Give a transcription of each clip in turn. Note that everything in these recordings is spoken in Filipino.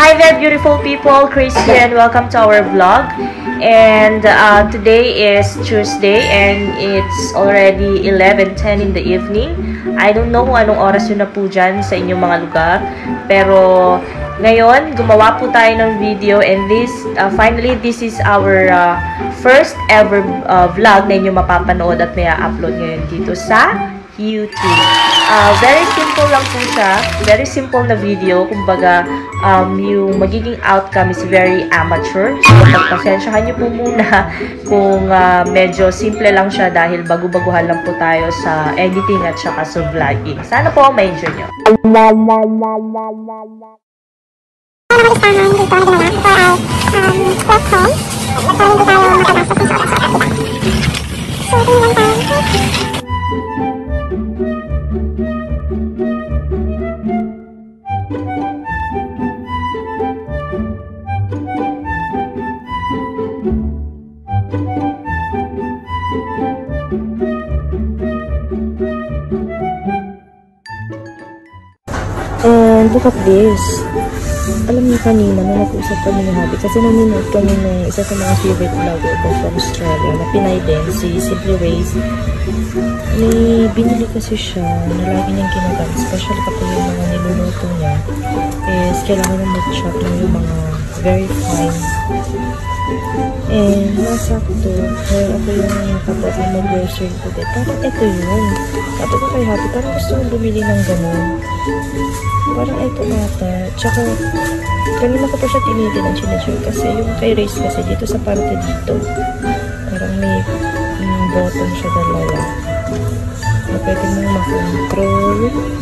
Hi there, beautiful people. Chris here, and welcome to our vlog. And today is Tuesday, and it's already 11:10 in the evening. I don't know kung anong oras yun na po dyan sa inyong mga lugar. Pero ngayon, gumawa po tayo ng video, and finally, this is our first ever vlog na inyong mapapanood at may upload ngayon dito sa YouTube. Very simple lang po siya. Very simple na video. Kumbaga, yung magiging outcome is very amateur. So, pagpasensyahan niyo po muna kung medyo simple lang siya dahil bago-baguhan lang po tayo sa editing at saka sa vlogging. Sana po ma-enjoy nyo. And look at this. Alam niyo kanina na nag-usap kami ni Happy kasi nanonood kami ng isa sa mga favorite vlogger ko from Australia na Pinay din, si Simply Ways. May binili kasi siya na lagi niyang ginagamit, especially kapag yung mga niluluto niya is kailangan na mag-chop ng yung mga very fine. And nasakto, meron ako yung kapag yung mag-grocery ko din. Parang ito yun. Kapag ko kay Happy, parang gusto kong bumili ng ganun. Parang ito ata. Tsaka, kanina ko pa siya tinili ng chinachur kasi yung kay Race kasi dito sa parte dito. Parang may button siya dalawa. Na pwede mong makontrol.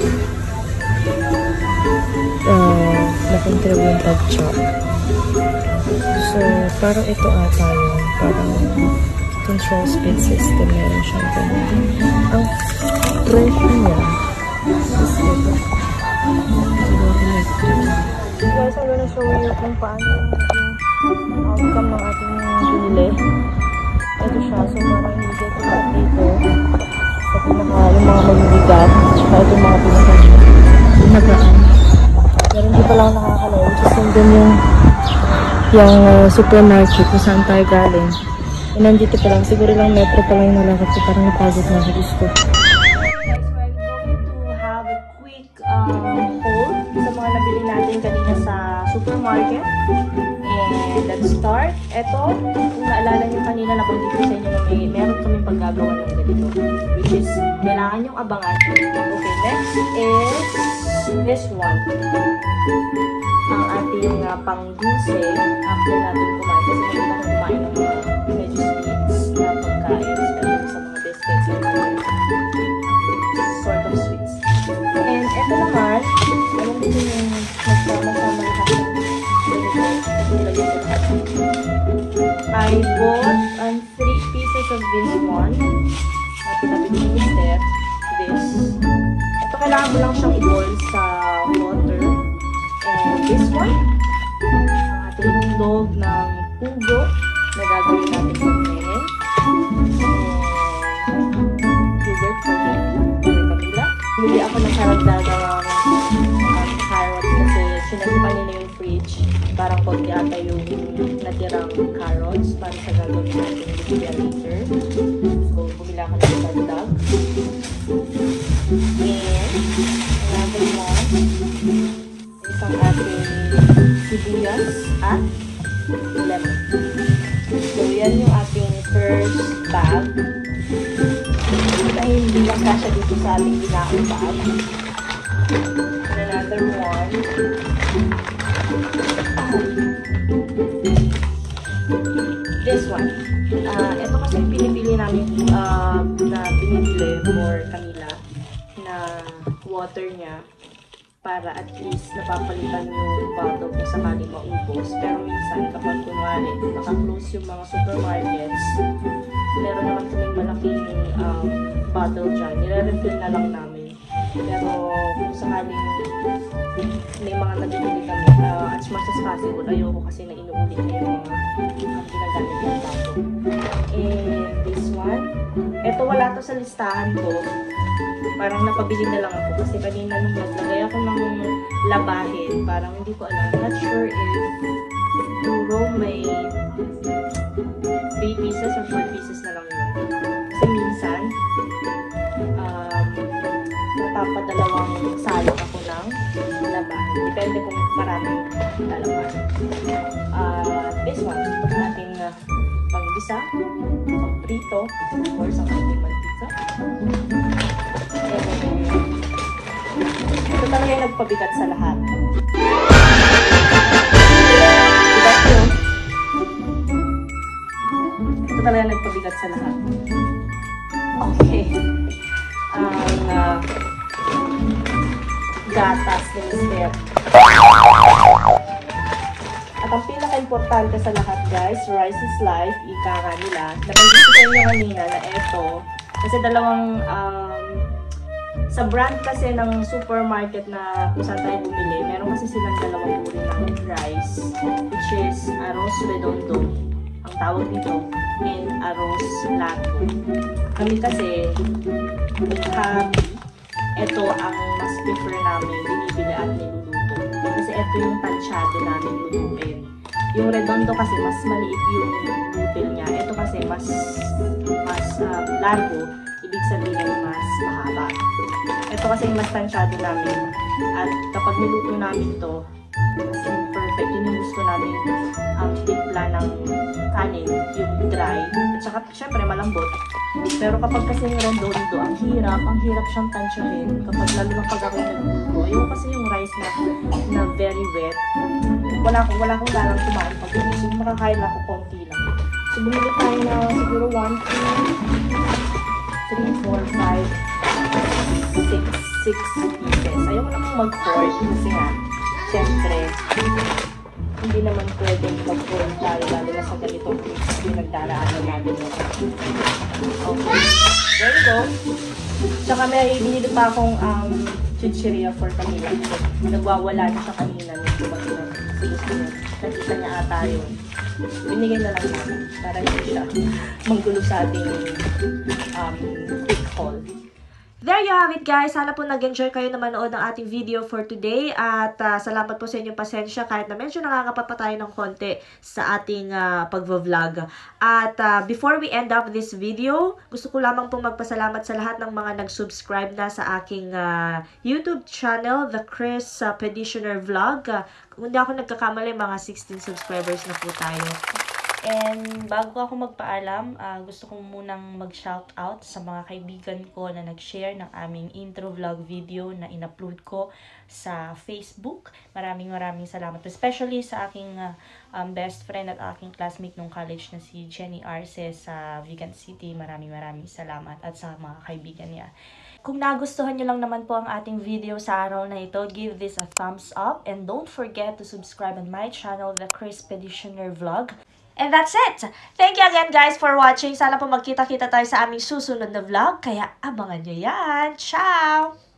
Makontrol yung pag-chop. So, parang ito ata yun. Parang control speed system. Meron siyang ganun. Ang presyo niya is ito. Guys, I'm gonna show you kung paano yung outcome ng ating binili. Ito siya. So, parang hindi ito lahat dito. Sa pinaka, yung mga mabibigat. Tsaka ito yung mga pinaka-magaan. Pero hindi pa lang nakakalaw. Which is yung supermarket kung saan tayo galing. And nandito pa lang. Siguro lang metro pa lang yung nalakad ko. Parang napagod na ako dito. Supermarket. And let's start. Ito, kung naalala nyo kanina, nabanggit ko sa inyo na meron kami paggagawa ng ganito. Which is, kailangan nyong abangan. Okay, next is this one. Ang ating pang-dulce after natin kumain. Kasi maganda kong kumain ng mga medyo sweets na pagkain. Especially sa mga biscuits and sort of sweets. And ito naman, alam din yung magsama-sama lahat ng I bought 3 pieces of this one. Pinabili is there. This. Ito kailangan mo lang siyang i-boil sa water. And this one, ang ating itlog ng pugo na gagawin natin sa mene. And yogurt for me. Bili ako ng karagdagang carrot kasi sinagupan nila yung fridge. Parang konti ata yung natirang carrots para sa gagawin natin bibigyan later. So, bumili ako ng karagdag. And another one is ang ating sibuyas at lemon. So, yan yung ating first bag. Dahil hindi lang kasya dito sa ating ginaang bag. And another one. This one. Ito kasi pinipili namin na binibili for Camila na water niya para at least napapalitan yung bottle kung sakali maubos. Pero minsan kapag kunwari naka-close yung mga supermarkets, meron naman kaming malaking bottle dyan. Nire-refill na lang namin. Pero kung sakaling may mga nabibili kami, as much as possible, ayoko kasi na inuulit na yung mga ginagamit yung bottle. And this one, eto wala to sa listahan ko. Parang napabili na lang ako kasi kanina nung naglagay ako ng labahin. Parang hindi ko alam. Not sure if siguro may 3 pieces or 4 pieces na lang yun. Kasi minsan, napapadalawang salok ako ng labahin. Depende kung maraming lalaban. This one, ito natin panggisa, pangprito, or sa kating mantika. Ito talaga yung nagpabigat sa lahat. Bigat yun. Ito talaga yung nagpabigat sa lahat. Okay. Ang gatas ng step. At ang pinaka-importante sa lahat, guys, rice is life, ika nga nila. Nabanggit ko sa inyo kanina na ito, kasi dalawang, sa brand kasi ng supermarket na kung saan tayo bumili, meron kasi silang dalawang uri ng rice, which is arroz redondo, ang tawag dito, and arroz blanco. Kami kasi, happy, ito ang mas prefer namin, binibili at niluluto. Kasi ito yung tansyado namin lulutuin. Yung redondo kasi mas maliit yung noodle niya. Ito kasi mas largo, ibig sabihin mas mahaba. Ito kasi yung mas tansyado namin. At kapag niluto namin to, as in perfect, yun yung gusto namin timpla ng kanin, yung dry. At saka, syempre, malambot. Pero kapag kasi yung redondo, ang hirap siyang tansyahin. Kapag lalo lang pag ako nagluto, yung kasi yung rice na very wet, wala akong galang kumain. Pag inisip, makakain lang ako konti lang. So, bumili tayo na siguro 1, 2, 3, 4, 5, 6 pieces. Ayaw ko namang mag-4 kasi nga, syempre, hindi naman pwedeng mag-4 tayo lalo na sa ganitong yung nagdaraanan natin. Okay. There you go. Tsaka may binili pa akong chichiria for Camila. Nagwawala na siya kanina nung dumating na. Kasi gusto niya. Nakita niya ata yun. Binigay na lang namin para hindi siya manggulo sa ating quick haul. There you have it, guys. Sana po nag-enjoy kayo na manood ng ating video for today. At salamat po sa inyong pasensya kahit na medyo nakakapapa tayo ng konti sa ating pag-vlog. At before we end up this video, gusto ko lamang pong magpasalamat sa lahat ng mga nag-subscribe na sa aking YouTube channel, The Chris Petitioner Vlog. Kung hindi ako nagkakamali, mga 16 subscribers na po tayo. And bago ako magpaalam, gusto kong munang mag-shoutout sa mga kaibigan ko na nag-share ng aming intro vlog video na in-upload ko sa Facebook. Maraming salamat. Especially sa aking best friend at aking classmate nung college na si Jenny Arce sa Vegan City. Maraming salamat at sa mga kaibigan niya. Kung nagustuhan nyo lang naman po ang ating video sa araw na ito, give this a thumbs up. And don't forget to subscribe on my channel, The Chris Petitioner Vlog. And that's it! Thank you again, guys, for watching. Sana po magkita-kita tayo sa aming susunod na vlog. Kaya abangan nyo yan. Ciao!